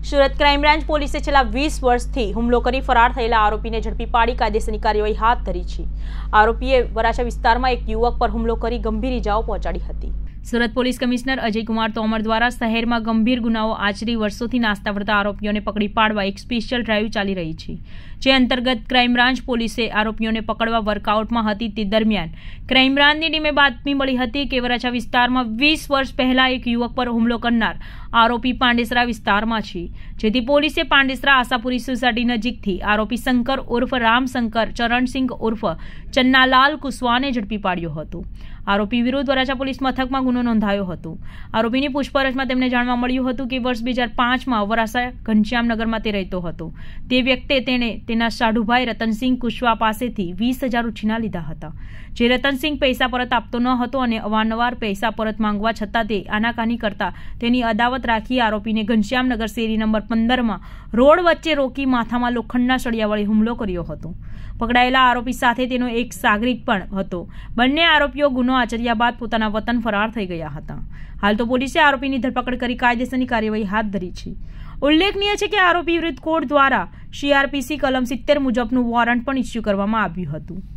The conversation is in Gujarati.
સુરત ક્રાઇમ બ્રાન્ચ પોલીસે છેલ્લા 20 વર્ષથી હુમલો કરી ફરાર થયેલા આરોપીને ઝડપી પાડી કાયદેસરની કાર્યવાહી હાથ ધરી છે। આરોપીએ વરાછા વિસ્તારમાં એક યુવક પર હુમલો કરી ગંભીર ઇજાઓ પહોંચાડી હતી। સુરત પોલીસ કમિશનર અજય કુમાર તોમર દ્વારા શહેરમાં ગંભીર ગુનાઓ આચરી વર્ષોથી નાસ્તા પડતા આરોપીઓને પકડી પાડવા એક સ્પેશિયલ ડ્રાઈવ ચાલી રહી છે, જે અંતર્ગત ક્રાઇમ બ્રાન્ચ પોલીસે આરોપીઓને પકડવા વર્કઆઉટમાં હતી। તે દરમિયાન ક્રાઇમ બ્રાન્ચની ટીમે બાતમી મળી હતી કે વરાછા વિસ્તારમાં 20 વર્ષ પહેલા એક યુવક પર હુમલો કરનાર આરોપી પાંડેસરા વિસ્તારમાં છે, જેથી પોલીસે પાંડેસરા આશાપુરી સોસાયટી નજીકથી આરોપી શંકર ઉર્ફ રામશંકર ચરણસિંહ ઉર્ફ ચન્નાલાલ કુશવાને ઝડપી પાડ્યો હતો। આરોપી વિરુદ્ધ વરાછા પોલીસ મથકમાં ગુનો નોંધાયો હતો। આરોપીની પૂછપરછમાં તેમને જાણવા મળ્યું હતું કે વર્ષ 2005માં વરાછા ઘનશ્યામનગરમાં તે રહેતો હતો। તે વ્યક્તિએ તેણે તેના સાઢુભાઈ રતનસિંહ કુશવા પાસેથી 20,000 ઉછીના લીધા હતા, જે રતનસિંહ પૈસા પરત આપતો ન હતો અને અવારનવાર પૈસા પરત માંગવા છતાં તે આનાકાની કરતા તેની અદાવત રાખી આરોપીને ઘનશ્યામનગર શેરી નંબર 15માં રોડ વચ્ચે રોકી માથામાં લોખંડના સળિયા વડે હુમલો કર્યો હતો। પકડાયેલા આરોપી સાથે તેનો એક સાગરીત પણ હતો। બંને આરોપીઓ ગુનો આચર્યા બાદ પોતાના વતન ફરાર થઈ ગયા હતા। હાલ તો પોલીસે આરોપીની ધરપકડ કરી કાયદેસરની કાર્યવાહી હાથ ધરી છે। ઉલ્લેખનીય છે કે આરોપી વિરુદ્ધ કોર્ટ દ્વારા CRPC કલમ 70 મુજબનું વોરંટ પણ ઇસ્યુ કરવામાં આવ્યું હતું।